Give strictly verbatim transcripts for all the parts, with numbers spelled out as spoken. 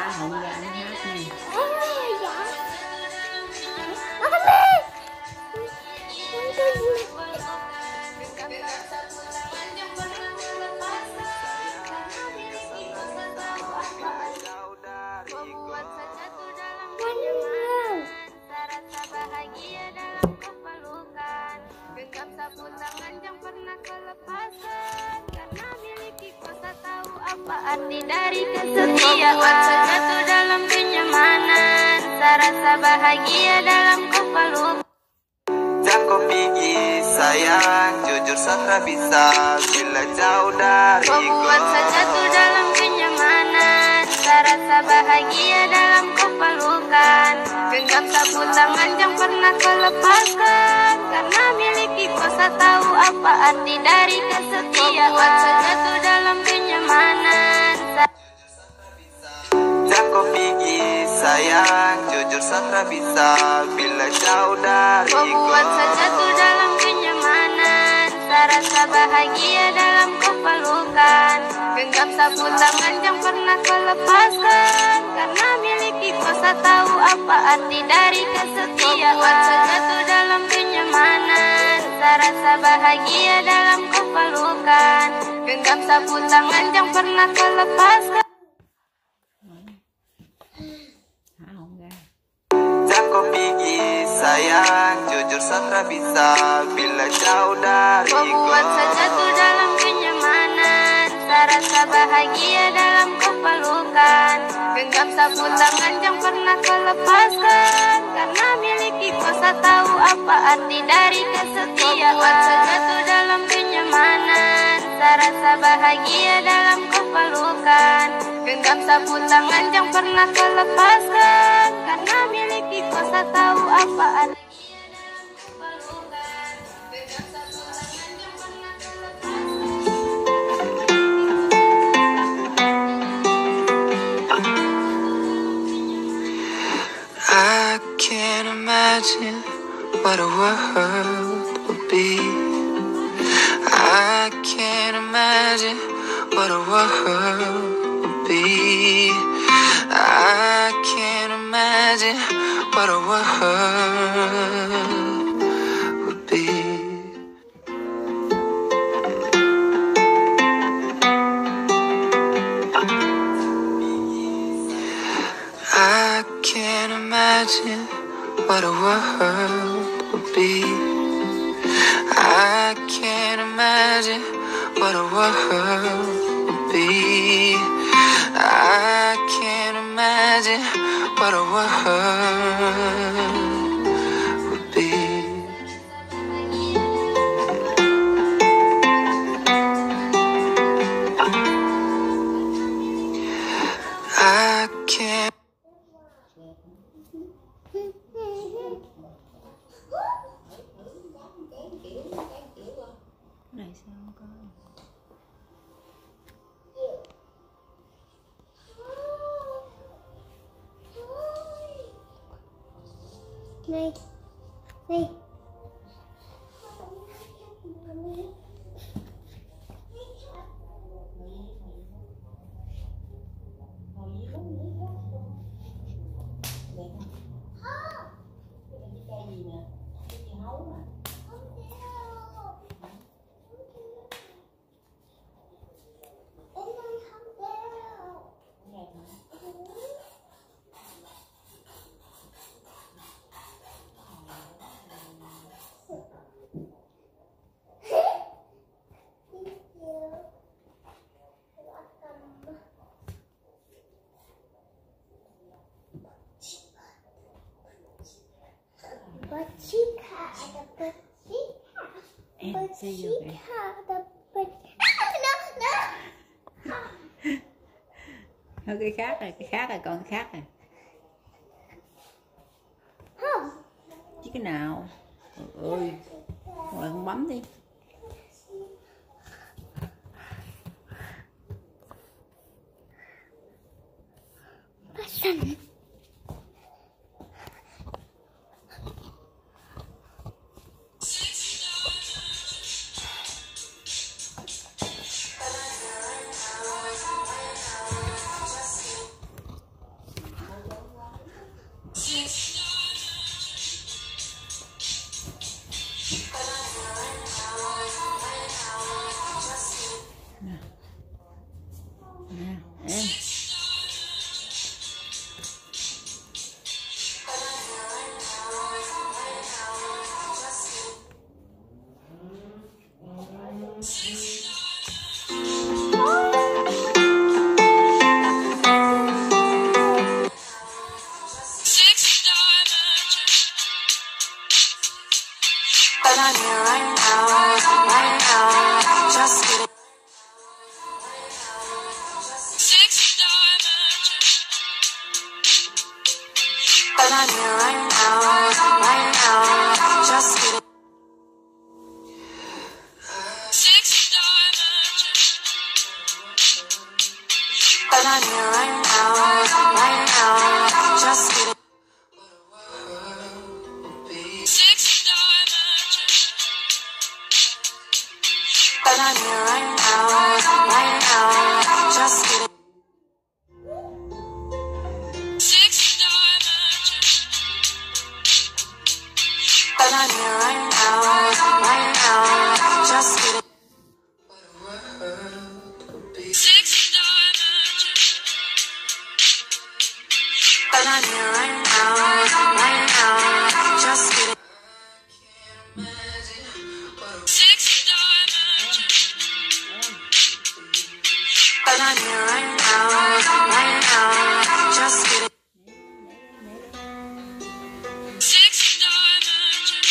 Hồng ra ăn hát nè. Arti dari kesetiaan terjatuh dalam kenyamanan, rasa bahagia dalam kepeluk. Jangan kau pergi sayang, jujur Sandra bisa bila jauh dari Membuat saja tuh dalam kenyamanan, rasa bahagia dalam kepelukan. Genggam sapu tangan yang pernah kau lepaskan, karena miliki kuasa tahu apa arti dari kesetiaan. Membuat saja tuh dalam kenyamanan. Jangan kau pergi sayang, jujur Sandra bisa bila jauh dari Membuat saja tuh dalam kenyamanan, rasa bahagia dalam kepelukan. Genggam sapu tangan yang pernah kau lepaskan, karena miliki kuasa tahu apa arti dari kesetiaan. Membuat saja tuh dalam kenyamanan, rasa bahagia dalam kepelukan. Genggam sapu tangan yang pernah kau lepaskan. Kau pergi sayang, jujur Sandra bisa bila jauh dari Membuat saja tuh dalam kenyamanan, rasa bahagia dalam kepelukan. Genggam sapu tangan yang pernah kau lepaskan, karena miliki kuasa tahu apa arti dari kesetiaan. Membuat saja tuh dalam kenyamanan, rasa bahagia dalam kepelukan. Genggam sapu tangan yang pernah kau lepaskan, karena miliki kuasa tahu apa arti. I can't imagine what a world would be. I can't imagine what a world would be. I can't imagine what a world would be. I can't imagine what a world would be. I can't imagine what a world would be. I can't imagine what a world would be. I can't. Này sao không có? Này, này. Bercika ada bercika, bercika ada bercika. Thôi cái khác rồi, cái khác rồi, còn khác rồi. Không. Chứ cái nào? Trời ơi, rồi không bấm đi. Pasang. But I'm here right now, right now, just get it. Six-star merchant. But I'm here right now, right now, just get it. Six-star merchant. But I'm here right now, right now, just get it. But I'm here right now, right now, just get it. Six-star merchant. But I'm here right now, right now, just get it. Six-star merchant. But I'm here right now, right now, just get it. Six-star merchant. But I'm here right now, right now, just get it. Six-star merchant.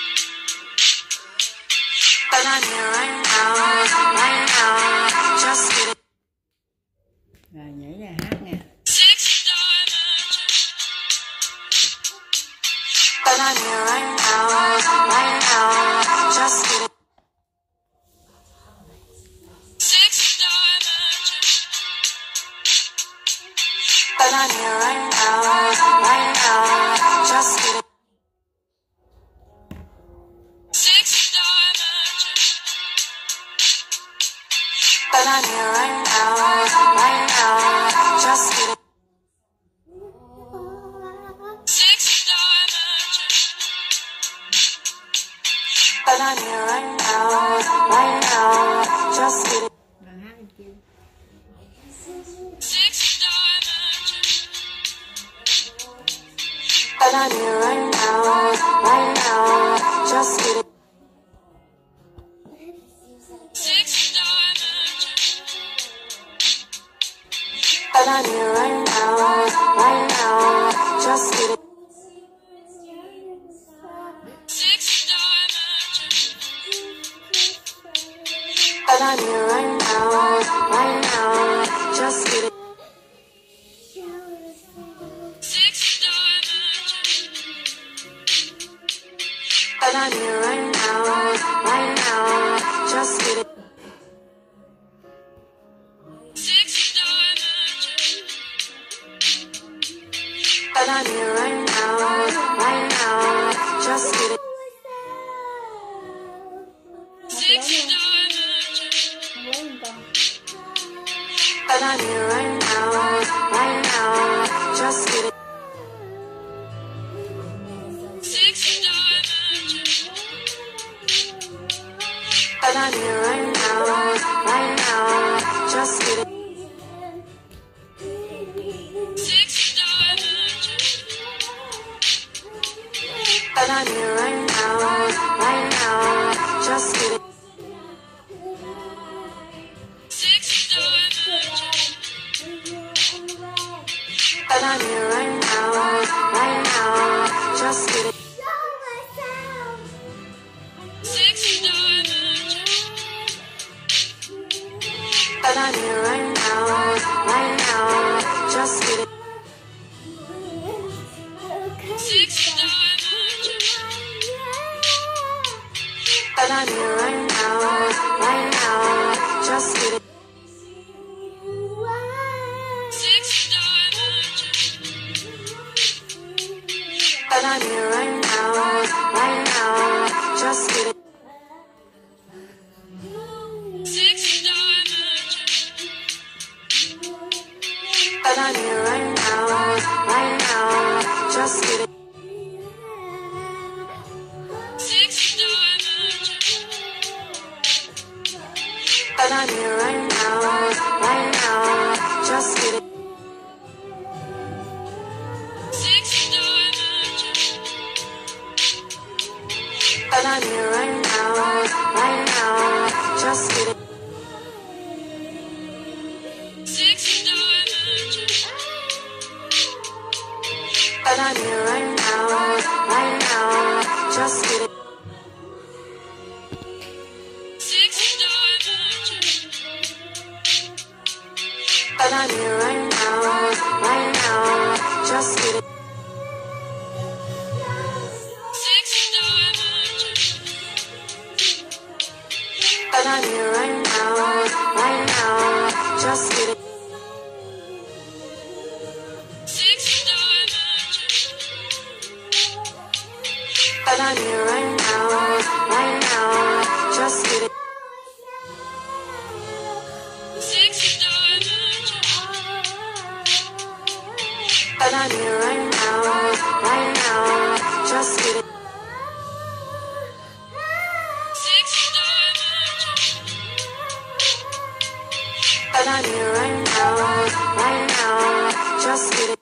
But I'm here right now, right now, just get it. Rồi nhảy ra hát nè. Six-star merchant. But I'm here right now, right now, just get it. Six-star merchant. But I'm here right now, right now, just get it. Six-star merchant. But I'm here right now, right now, just get it. Six-star merchant. But I'm here right now, right now, just get it. Rồi hát lên kia. Six-star merchant. But I'm here right now, right now, just get it. Six-star merchant. But I'm here right now, right now, just get it. Six-star merchant. But I'm here right now, right now, just get it. Six-star merchant. But I'm here right now, right now, just get it. Six-star merchant. But I'm here right now, right now, just get it. Six-star merchant. Hát lớn lên con. But I'm here right now, right now, just get it. Six-star merchant. But I'm here right now, right now, just get it. Six-star merchant. But I'm here right now, right now, just get it. Six-star merchant. But I'm here right now, right now, just get it. Six-star merchant. But I'm here right now, right now, just get it. Six-star merchant. But I'm here right now, right now, just get it. Six-star merchant. But I'm here right now, right now, just get it. Six-star merchant. But I'm here right now, right now, just get it. Six-star merchant. But I'm here right now, right now, just get it. Six-star merchant. But I'm here right now, right now, just And I'm here right now, right now, just kidding. And I'm here right now, right now, just kidding. And I'm here right now, right now, just kidding. And I'm here right now, right now, just kidding. And I'm here right now, right now, just kidding.